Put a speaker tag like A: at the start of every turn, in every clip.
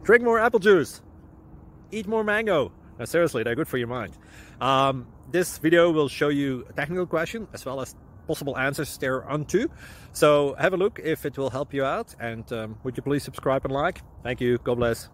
A: Drink more apple juice. Eat more mango. No, seriously, they're good for your mind. This video will show you a technical question as well as possible answers thereunto. So have a look if it will help you out, and would you please subscribe and like? Thank you. God bless.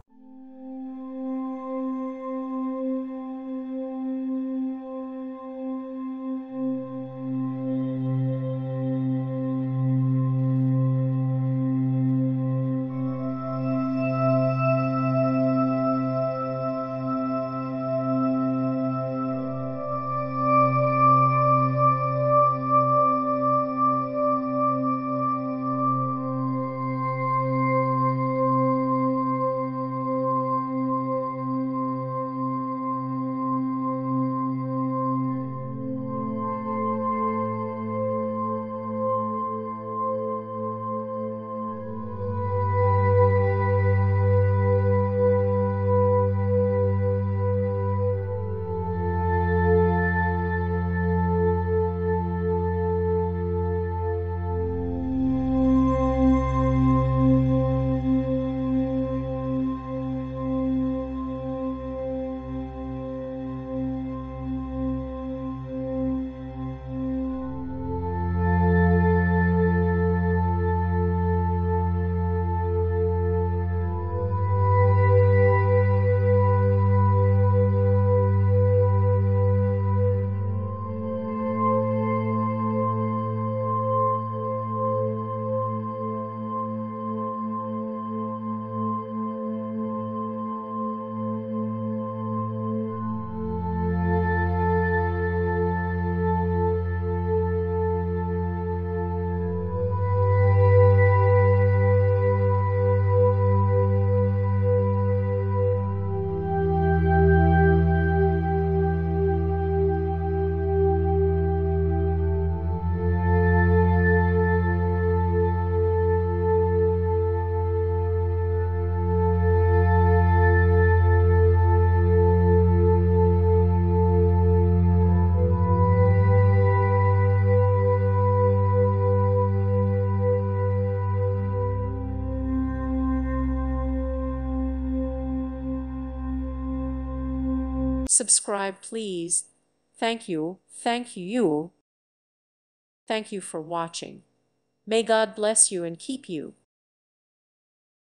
B: Subscribe, please. Thank you. Thank you. Thank you for watching. May God bless you and keep you.